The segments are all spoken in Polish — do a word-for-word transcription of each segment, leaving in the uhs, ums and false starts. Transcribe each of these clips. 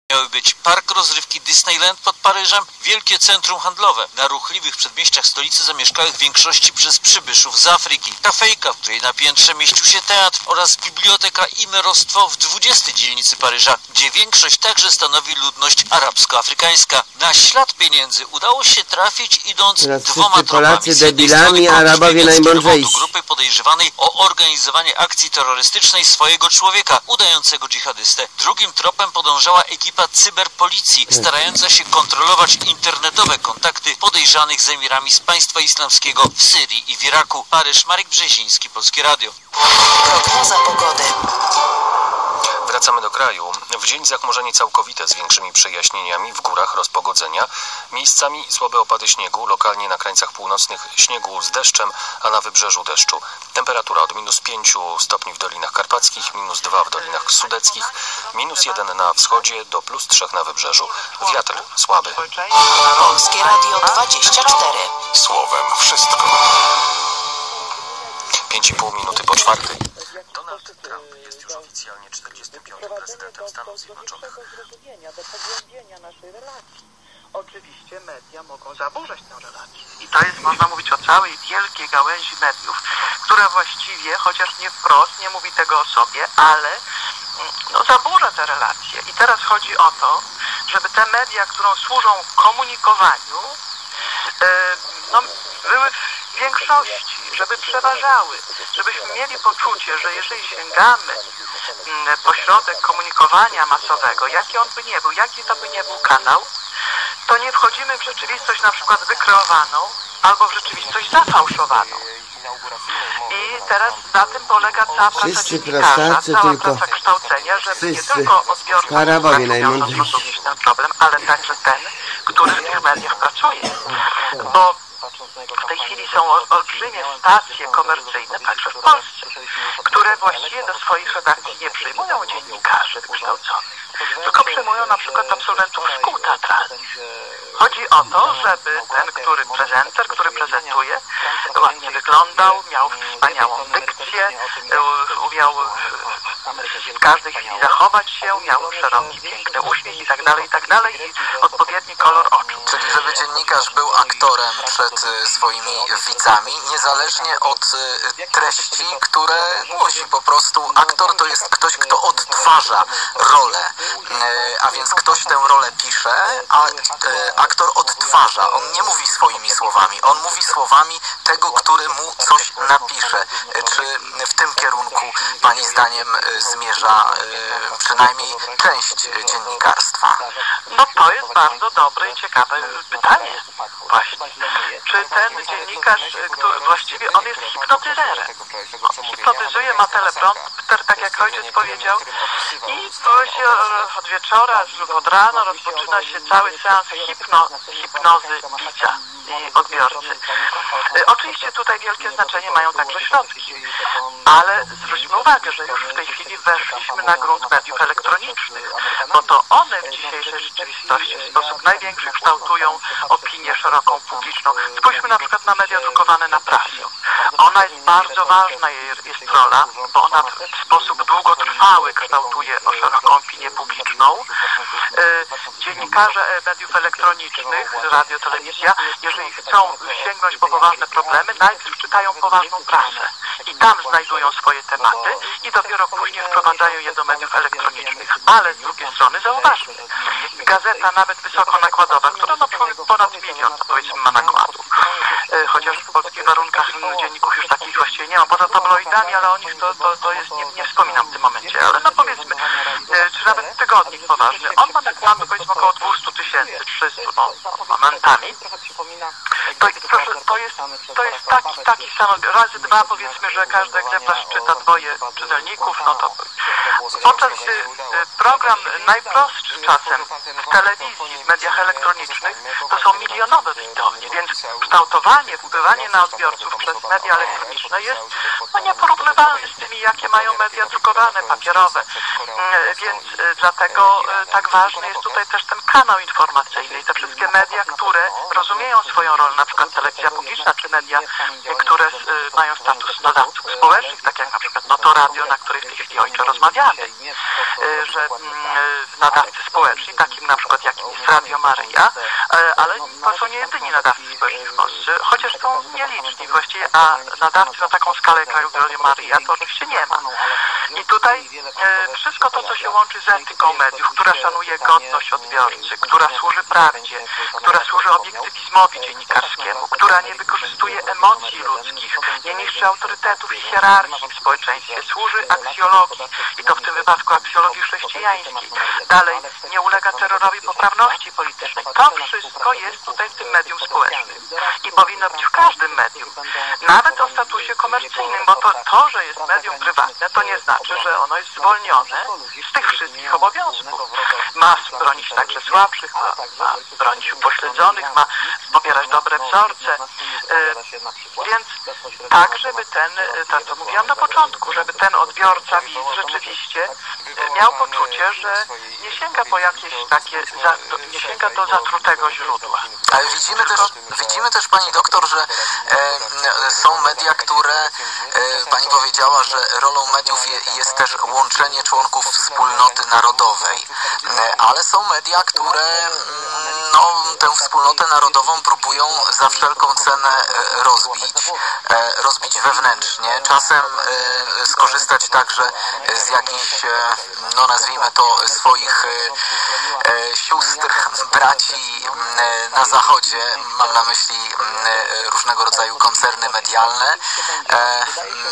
Miały być park rozrywki Disneyland pod Paryżem, wielkie centrum handlowe na ruchliwych przedmieściach stolicy zamieszkałych w większości przez przybyszów z Afryki, kafejka, w której na piętrze mieścił się teatr oraz biblioteka i merostwo w dwudziestej dzielnicy Paryża, gdzie większość także stanowi ludność arabsko-afrykańska. Na ślad pieniędzy udało się trafić idąc Teraz dwoma wszyscy Polacy debilami, strony Arabowie najmądrzejsi. grupy podejrzewanej o organizowanie akcji terrorystycznej swojego człowieka, udającego dżihadystę. Drugim tropem podążała ekipa cyberpolicji, starająca się kontrolować internetowe kontakty podejrzanych z emirami z państwa islamskiego w Syrii i w Iraku. Paryż, Marek Brzeziński, Polskie Radio. Prognoza pogody. Wracamy do kraju. W dzień zachmurzenie całkowite z większymi przejaśnieniami, w górach rozpogodzenia, miejscami słabe opady śniegu, lokalnie na krańcach północnych śniegu z deszczem, a na wybrzeżu deszczu. Temperatura od minus pięciu stopni w Dolinach Karpackich, minus dwa w Dolinach Sudeckich, minus jeden na wschodzie do plus trzech na wybrzeżu. Wiatr słaby. Polskie Radio dwadzieścia cztery. Słowem wszystko. Pięć i pół minuty po czwartej. Donald Trump jest już oficjalnie czterdziestym piątym prezydentem Stanów Zjednoczonych. Do pogłębienia naszej relacji. Oczywiście media mogą zaburzać tę relację. I to jest, można mówić o całej wielkiej gałęzi mediów, która właściwie, chociaż nie wprost, nie mówi tego o sobie, ale no, zaburza te relacje. I teraz chodzi o to, żeby te media, które służą komunikowaniu, e, no, były w większości, żeby przeważały, żebyśmy mieli poczucie, że jeżeli sięgamy po środek komunikowania masowego, jaki on by nie był, jaki to by nie był kanał, to nie wchodzimy w rzeczywistość na przykład wykreowaną albo w rzeczywistość zafałszowaną. I teraz na tym polega cała praca dziennikarza, cała praca kształcenia, żeby nie tylko odbiorca zrozumieć ten problem, ale także ten, który w tych mediach pracuje. Bo w tej chwili są olbrzymie stacje komercyjne, także w Polsce, które właściwie do swoich redakcji nie przyjmują dziennikarzy wykształconych, tylko przyjmują na przykład absolwentów szkół teatralnych. Chodzi o to, żeby ten, który prezenter, który prezentuje, ładnie wyglądał, miał wspaniałą dykcję, umiał w każdej chwili zachować się, miał szeroki, piękny uśmiech i tak dalej, i tak dalej, i odpowiedni kolor oczu. Czyli żeby dziennikarz był aktorem przed swoimi widzami, niezależnie od treści, które głosi. Po prostu aktor to jest ktoś, kto odtwarza rolę, a więc ktoś tę rolę pisze, a aktor odtwarza. On nie mówi swoimi słowami, on mówi słowami tego, który mu coś napisze. Czy w tym kierunku Pani zdaniem zmierza przynajmniej część dziennikarstwa? No to jest bardzo dobre i ciekawe pytanie. Właśnie. Czy ten dziennikarz, który właściwie on jest hipnotyzerem. On hipnotyzuje, ma teleprompter, tak jak ojciec powiedział, i się od wieczora, od rana rozpoczyna się cały seans hipno, hipnozy widza i odbiorcy. Oczywiście tutaj wielkie znaczenie mają także środki, ale zwróćmy uwagę, że już w tej chwili weszliśmy na grunt mediów elektronicznych, bo to one w dzisiejszej rzeczywistości w sposób największy kształtują opinię szeroką, publiczną. Spójrzmy na przykład na media drukowane na prasę. Ona jest bardzo ważna, jest rola, bo ona w sposób długotrwały kształtuje o szeroką opinię publiczną. Dziennikarze mediów elektronicznych, radio, telewizja, jeżeli chcą sięgnąć po poważne problemy, najpierw czytają poważną prasę i tam znajdują swoje tematy i dopiero później wprowadzają je do mediów elektronicznych. Ale z drugiej strony zauważmy, gazeta nawet wysokonakładowa, która no ponad milion, powiedzmy, ma nakładu, chociaż w polskich warunkach dzienników już takich właściwie nie ma, poza tabloidami, ale o nich to, to, to jest, nie, nie wspominam w tym momencie, ale no powiedzmy, czy nawet tygodnik poważny, on ma nakładu powiedzmy około dwieście tysięcy, trzysta no, momentami. To, proszę, to jest, to jest taki, taki sam, razy dwa powiedzmy, że każdy egzemplarz czyta dwoje czytelników, no to podczas gdy program najprostszy czasem w telewizji, w mediach elektronicznych, to są milionowe widownie, więc kształtowanie, wpływanie na odbiorców przez media elektroniczne jest no, nieporównywalne z tymi, jakie mają media drukowane, papierowe, więc dlatego tak ważny jest tutaj też ten kanał informacyjny i te wszystkie media, które rozumieją swoją rolę, na przykład telewizja publiczna, czy media, które y, mają status nadawców społecznych, tak jak na przykład no to radio, na której w tej chwili ojcze rozmawiamy, y, że y, nadawcy społeczni, takim na przykład jakim jest Radio Maryja, y, ale to są nie jedyni nadawcy społeczni w Polsce, chociaż są nieliczni właściwie, a nadawcy na taką skalę kraju Radio Maryja to oczywiście nie ma. I tutaj e, wszystko to, co się łączy z etyką mediów, która szanuje godność odbiorcy, która służy prawdzie, która służy obiektywizmowi dziennikarskiemu, która nie wykorzystuje emocji ludzkich, nie niszczy autorytetów i hierarchii w społeczeństwie, służy aksjologii i to w tym wypadku aksjologii chrześcijańskiej. Dalej, nie ulega terrorowi poprawności politycznej. To wszystko jest tutaj w tym medium społecznym i powinno być w każdym medium, nawet o statusie komercyjnym, bo to, to że jest medium prywatne, to nie znaczy, że ono jest zwolnione z tych wszystkich obowiązków. Ma bronić także słabszych, ma, ma bronić upośledzonych, ma popierać dobre wzorce. E, więc tak, żeby ten, tak to mówiłam na początku, żeby ten odbiorca widz rzeczywiście miał poczucie, że nie sięga po jakieś takie, za, nie sięga do zatrutego źródła. Ale widzimy też, widzimy też pani doktor, że e, są media, które e, pani powiedziała, że rolą mediów je, jest też łączenie członków wspólnoty narodowej. E, ale są media, które no, tę wspólnotę narodową próbują za wszelką cenę e, rozbić. E, rozbić wewnętrznie. Czasem e, skorzystać także z jakichś, e, no nazwijmy to, swoich e, e, sióstr, braci e, na zachodzie. Mam na myśli e, różnego rodzaju koncerny medialne. E, e,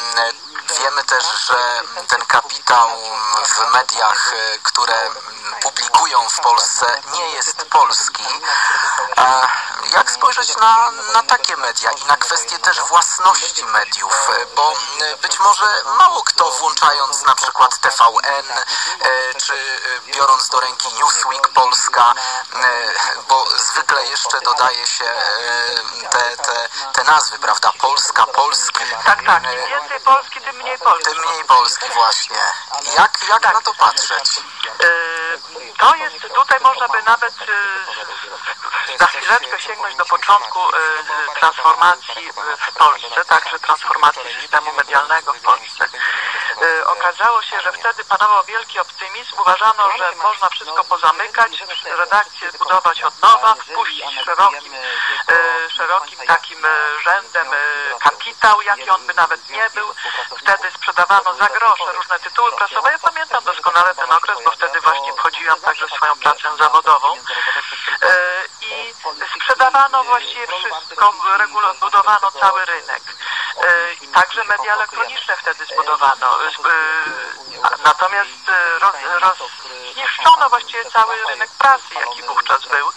Wiemy też, że ten kapitał w mediach, które publikują w Polsce, nie jest polski. Jak spojrzeć na, na takie media i na kwestię też własności mediów? Bo być może mało kto, włączając na przykład T V N, czy biorąc do ręki Newsweek Polska, bo zwykle jeszcze dodaje się te, te, te nazwy, prawda? Polska, Polski. Tak, tak. Im więcej Polski, tym mniej Polski. Tym mniej Polski, właśnie. Jak, jak tak na to patrzeć? Yy, to jest, tutaj można by nawet yy, za chwileczkę sięgnąć do początku yy, transformacji w Polsce, także transformacji systemu medialnego w Polsce. Yy, okazało się, że wtedy panował wielki optymizm. Uważano, że można wszystko pozamykać, redakcję zbudować od nowa, wpuścić szerokim, yy, szerokim takim yy, rzędem yy, kapitał, jaki on by nawet nie był. Wtedy sprzedawano za grosze różne tytuły prasowe. Ja pamiętam doskonale ten okres, bo wtedy właśnie wchodziłam także w swoją pracę zawodową. Yy, I sprzedawano właściwie wszystko, budowano cały rynek. Yy, I także media elektroniczne wtedy zbudowano. Yy, natomiast roz, rozniszczono właściwie cały rynek prasy, jaki wówczas był.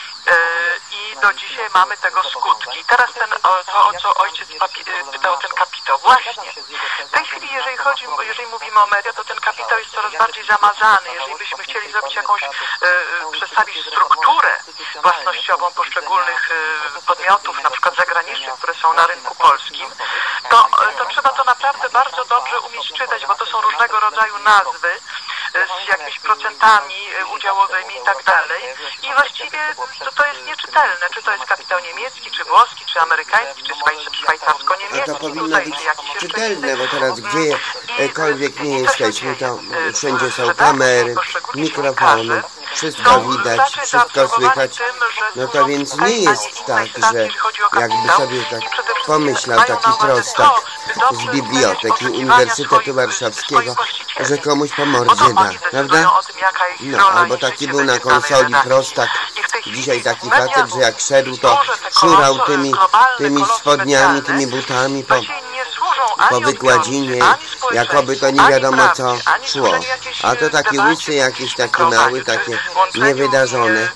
I do dzisiaj mamy tego skutki. Teraz ten, to, o co ojciec pytał, ten kapitał. Właśnie. W tej chwili, jeżeli chodzi, jeżeli mówimy o media, to ten kapitał jest coraz bardziej zamazany. Jeżeli byśmy chcieli zrobić jakąś, e, przedstawić strukturę własnościową poszczególnych e, podmiotów, na przykład zagranicznych, które są na rynku polskim, to, to trzeba to naprawdę bardzo dobrze umieć czytać, bo to są różnego rodzaju nazwy z jakimiś procentami udziałowymi i tak dalej. I właściwie to, to jest nieczytelne, czy to jest kapitał niemiecki, czy włoski, czy amerykański, czy szwajcarsko-niemiecki. A to powinno być czytelne, bo teraz gdziekolwiek nie jesteśmy, to wszędzie są kamery, mikrofony, wszystko widać, wszystko słychać. No to więc nie jest tak, że jakby sobie tak pomyślał taki prostak z Biblioteki Uniwersytetu Warszawskiego, że komuś po mordzie da, prawda? No, albo taki był na konsoli prostak, dzisiaj taki facet, że jak szedł, to szurał tymi, tymi spodniami, tymi butami po, po wykładzinie, jakoby to nie wiadomo co szło. A to takie łysy jakieś takie mały, takie niewydarzone.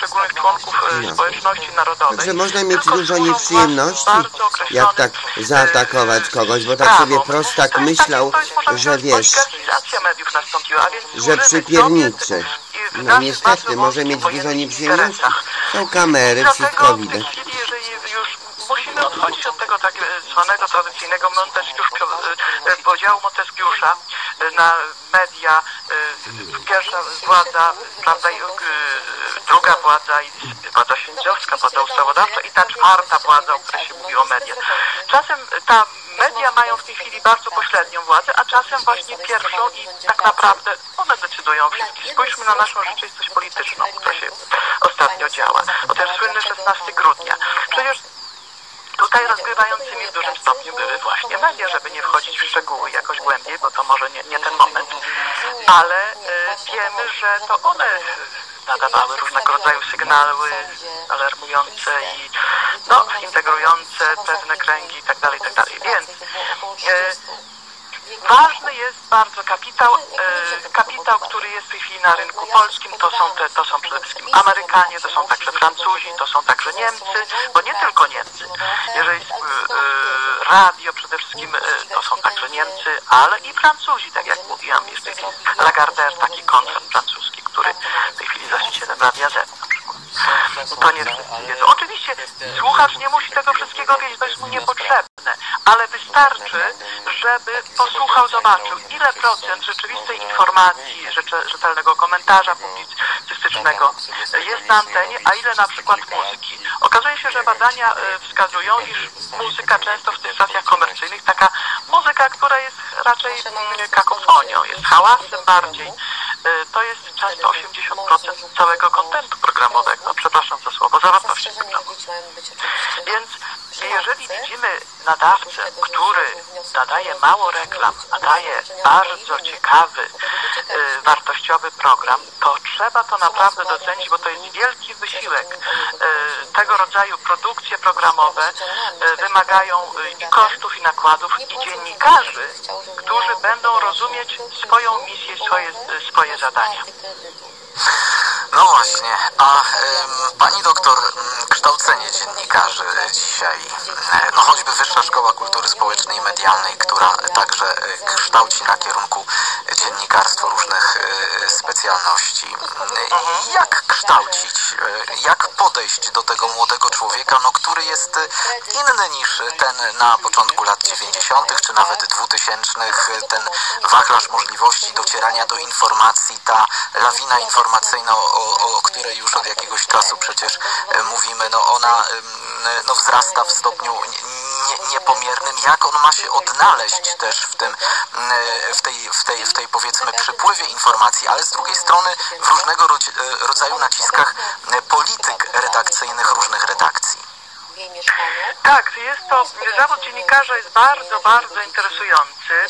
No. Także można mieć dużo nieprzyjemności, jak tak zaatakować kogoś, bo tak sobie prostak myślał, że wiesz, że przypierniczy. No niestety, może mieć dużo nieprzyjemności. Są kamery, wszystko widać. Musimy odchodzić od tego tak zwanego tradycyjnego Montesquieu, podziału Montesquieu'a na media, pierwsza władza, prawda, druga władza i władza sędziowska, władza ustawodawcza i ta czwarta władza, o której się mówiło, media. Czasem ta media mają w tej chwili bardzo pośrednią władzę, a czasem właśnie pierwszą i tak naprawdę one decydują o wszystkim. Spójrzmy na naszą rzeczywistość polityczną, która się ostatnio działa. O ten słynny szesnastego grudnia. Przecież tutaj rozgrywającymi w dużym stopniu były właśnie media, żeby nie wchodzić w szczegóły jakoś głębiej, bo to może nie, nie ten moment. Ale y, wiemy, że to one nadawały różnego rodzaju sygnały alarmujące i no, integrujące pewne kręgi itd., itd. Więc y, ważny jest bardzo kapitał, e, kapitał, który jest w tej chwili na rynku polskim, to są, te, to są przede wszystkim Amerykanie, to są także Francuzi, to są także Niemcy, bo nie tylko Niemcy. Jeżeli e, e, radio przede wszystkim e, to są także Niemcy, ale i Francuzi, tak jak mówiłam, jest w tej chwili Lagardère, taki koncern francuski, który w tej chwili jest właścicielem Radia Z na przykład. To nie wszyscy wiedzą. Oczywiście słuchacz nie musi tego wszystkiego wiedzieć, to jest mu niepotrzebne, ale wystarczy, żeby posłuchał, zobaczył, ile procent rzeczywistej informacji, rzetelnego komentarza publicystycznego jest na antenie, a ile na przykład muzyki. Okazuje się, że badania wskazują, iż muzyka często w tych stacjach komercyjnych, taka muzyka, która jest raczej kakofonią, jest hałasem bardziej, to jest często osiemdziesiąt procent całego kontentu programowego. No, przepraszam za słowo, zawartości programowej. Więc jeżeli widzimy nadawcę, który nadaje mało reklam, a daje bardzo ciekawy, y, wartościowy program, to trzeba to naprawdę docenić, bo to jest wielki wysiłek. Y, tego rodzaju produkcje programowe y, wymagają y, i kosztów, i nakładów, i dziennikarzy, którzy będą rozumieć swoją misję, swoje, swoje zadania. No właśnie, a y, pani doktor, kształcenie dziennikarzy dzisiaj, no choćby Wyższa Szkoła Kultury Społecznej i Medialnej, która także kształci na kierunku dziennikarstwo różnych y, specjalności. Y, jak kształcić, y, jak podejść do tego młodego człowieka, no, który jest inny niż ten na początku lat dziewięćdziesiątych czy nawet dwutysięcznych, ten wachlarz możliwości docierania do informacji, ta lawina informacyjna, o, o której już od jakiegoś czasu przecież mówimy, no ona no, wzrasta w stopniu nie, niepomiernym. Jak on ma się odnaleźć też w tym, w tej, w tej, w tej powiedzmy przypływie informacji, ale z drugiej strony w różnego rodzaju naciskach polityk redakcyjnych różnych redakcji. Tak, jest to, zawód dziennikarza jest bardzo, bardzo interesujący.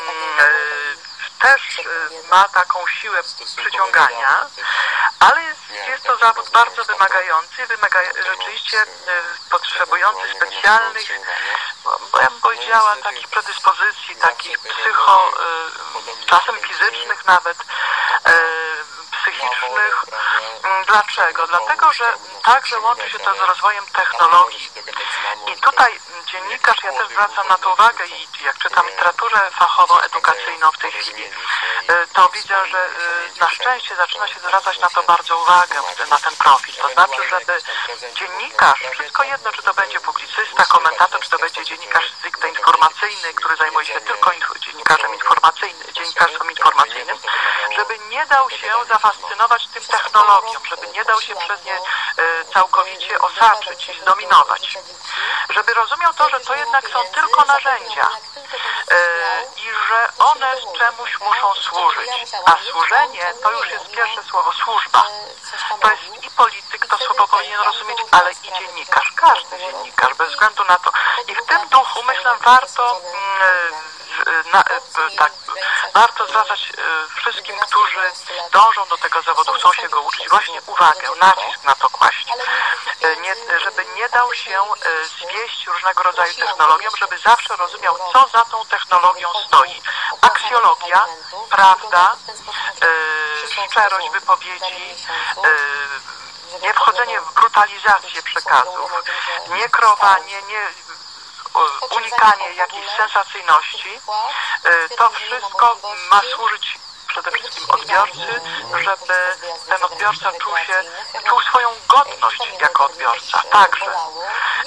Też ma taką siłę przyciągania, ale jest, jest to zawód bardzo wymagający, wymaga, rzeczywiście potrzebujący specjalnych, bo ja bym powiedziała, takich predyspozycji, takich psycho, czasem fizycznych nawet, psychicznych. Dlaczego? Dlatego, że także łączy się to z rozwojem technologii. I tutaj dziennikarz, ja też zwracam na to uwagę i jak czytam literaturę fachową, edukacyjną w tej chwili, to widzę, że na szczęście zaczyna się zwracać na to bardzo uwagę, na ten profil. To znaczy, żeby dziennikarz, wszystko jedno, czy to będzie publicysta, komentator, czy to będzie dziennikarz stricte informacyjny, który zajmuje się tylko inf- dziennikarzem informacyjnym, dziennikarstwem informacyjnym, żeby nie dał się zafascynować tym technologią, żeby nie dał się przez nie e, całkowicie osaczyć i zdominować. Żeby rozumiał to, że to jednak są tylko narzędzia e, i że one z czemuś muszą służyć. A służenie to już jest pierwsze słowo, służba. To jest i polityk, to słowo powinien rozumieć, ale i dziennikarz, każdy dziennikarz, bez względu na to. I w tym duchu, myślę, warto mm, na, tak, warto zwracać wszystkim, którzy dążą do tego zawodu, chcą się go uczyć, właśnie uwagę, nacisk na to kłaść. Nie, żeby nie dał się zwieść różnego rodzaju technologiom, żeby zawsze rozumiał, co za tą technologią stoi. Aksjologia, prawda, e, szczerość wypowiedzi, e, nie wchodzenie w brutalizację przekazów, nie kreowanie, nie unikanie jakiejś sensacyjności, to wszystko ma służyć przede wszystkim odbiorcy, żeby ten odbiorca czuł się, czuł swoją godność jako odbiorca także.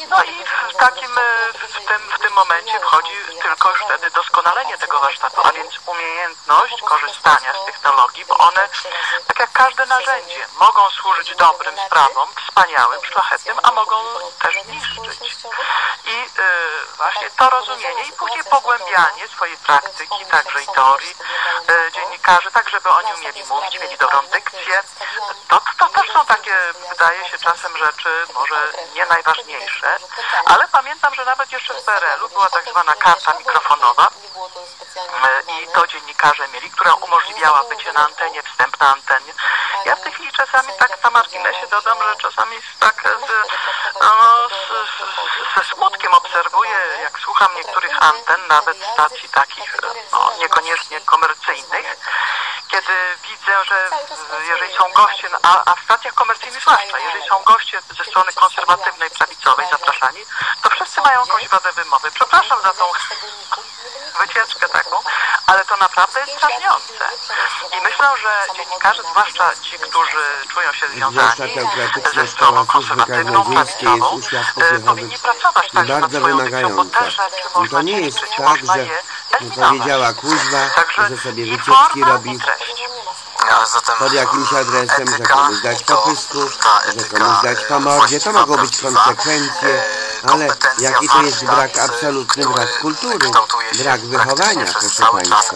No i w takim, w tym, w tym momencie wchodzi tylko już wtedy doskonalenie tego warsztatu, a więc umiejętność korzystania z technologii, bo one, tak jak każde narzędzie, mogą służyć dobrym sprawom, wspaniałym, szlachetnym, a mogą też niszczyć. I y, właśnie to rozumienie i później pogłębianie swojej praktyki, także i teorii y, dziennikarzy, tak żeby oni umieli mówić, mieli dobrą dykcję. To, to też są takie, wydaje się czasem, rzeczy może nie najważniejsze, ale pamiętam, że nawet jeszcze w P R L u była tak zwana karta mikrofonowa i to dziennikarze mieli, która umożliwiała bycie na antenie, wstęp na antenie. Ja w tej chwili czasami tak na marginesie dodam, że czasami tak z, no, z, ze smutkiem obserwuję, jak słucham niektórych anten, nawet stacji takich no, niekoniecznie komercyjnych, kiedy widzę, że jeżeli są goście, a, a w stacjach komercyjnych zwłaszcza, jeżeli są goście ze strony konserwatywnej, prawicowej zapraszani, to wszyscy mają jakąś wadę wymowy. Przepraszam za tą wycieczkę taką, ale to naprawdę jest drażniące. I myślę, że dziennikarze, zwłaszcza ci, którzy czują się związani ze stroną konserwatywną, prawicową, powinni pracować także nad swoją dykcją, bo te rzeczy można ćwiczyć, można je eliminować. Powiedziała Kuźwa, że sobie wycieczki robi pod jakimś adresem, że komuś dać po pysku, że komuś dać po mordzie. To mogą być konsekwencje, ale jaki to jest brak, absolutny brak kultury, brak wychowania, proszę Państwa.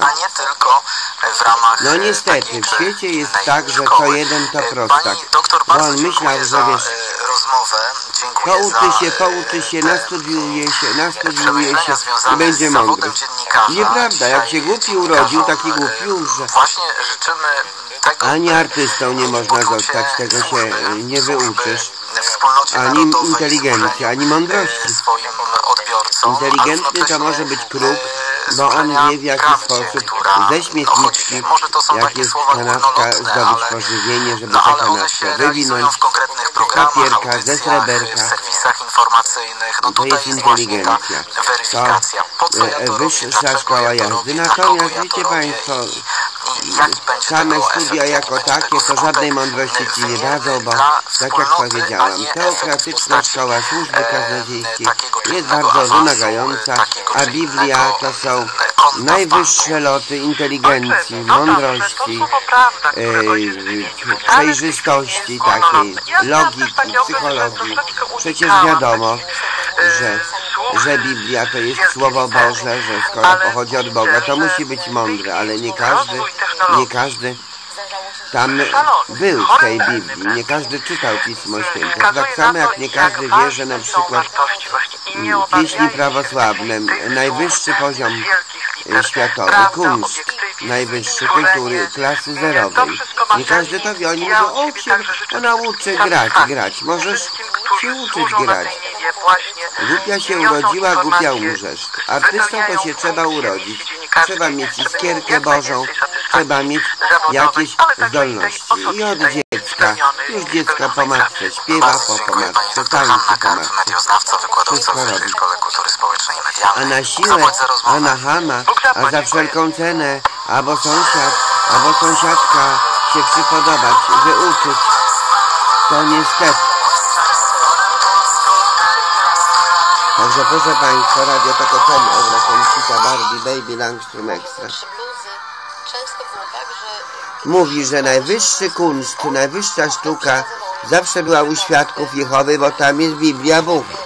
No niestety, w świecie jest tak, że co jeden to prostak, bo on myślał, że wiesz, pouczy się, pouczy się, nastudiuje się, nastudiuje się i będzie mądry. Nieprawda, jak się głupi urodził, taki głupi umrze. Ani artystą nie można zostać, tego się nie wyuczysz. Ani inteligencji, ani mądrości. Inteligentny to może być kruk, bo on wie, w jaki sposób ze śmietniczki, jak jest kanapka, zdobyć pożywienie, żeby tę kanapkę wywinąć, papierka ze sreberka. To jest inteligencja. To wyższa szkoła jazdy. Natomiast wiecie Państwo, same studia jako takie to żadnej mądrości Ci nie dadzą, bo tak jak powiedziałam, teokratyczna szkoła służby kaznodziejskiej jest bardzo wymagająca, a Biblia to są najwyższe loty inteligencji, mądrości, e, przejrzystości takiej, logiki, psychologii. Przecież wiadomo, że, że Biblia to jest Słowo Boże, że skoro pochodzi od Boga, to musi być mądre, ale nie każdy, nie każdy tam był w tej Biblii, nie każdy czytał Pismo Święte. Tak samo jak nie każdy wie, że na przykład pieśni prawosławne, najwyższy poziom światowy, kunszt, najwyższy kultury, klasy zerowej. Nie każdy to wie, oni mówią, o cię, ona uczy grać, grać, możesz się uczyć grać. Głupia się urodziła, głupia umrzesz. Artystą to się trzeba urodzić. Trzeba mieć iskierkę Bożą, trzeba mieć jakieś zdolności. I od dziecka, już dziecko po matce śpiewa, po, po matce tańczy, po matce. Wszystko robi. A na siłę, a na chama, a za wszelką cenę, albo sąsiad, albo sąsiadka się przypodobać, wyuczyć, to niestety. Także proszę Państwa, Radio Tokoczemy, Eura Kończyca, Barbie, Baby, Langstrom Extra. Mówi, że najwyższy kunszt, najwyższa sztuka zawsze była u świadków Jehowy, bo tam jest Biblia, Bóg.